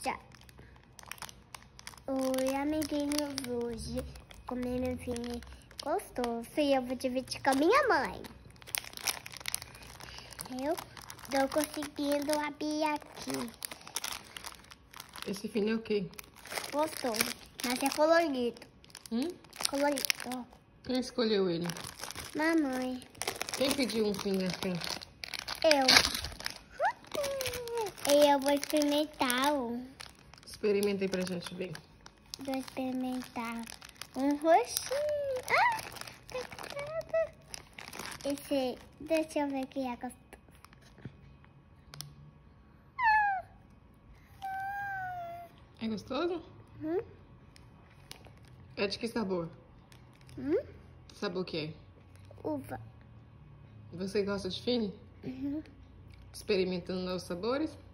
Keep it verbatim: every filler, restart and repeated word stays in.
Tchau. Oi, amiguinhos. Hoje comendo um filme gostoso e eu vou dividir com a minha mãe. Eu tô conseguindo abrir aqui. Esse filme é o quê? Gostoso, mas é colorido. Hum? Colorido, ó. Quem escolheu ele? Mamãe. Quem pediu um filme assim? Eu. E eu vou experimentar um. Experimenta aí pra gente ver. Vou experimentar um roxinho. Ah, esse, deixa eu ver que é gostoso. É gostoso? Hum? É de que sabor? Hum? Que sabor que é? Uva. Você gosta de filme? Uhum. Experimentando novos sabores?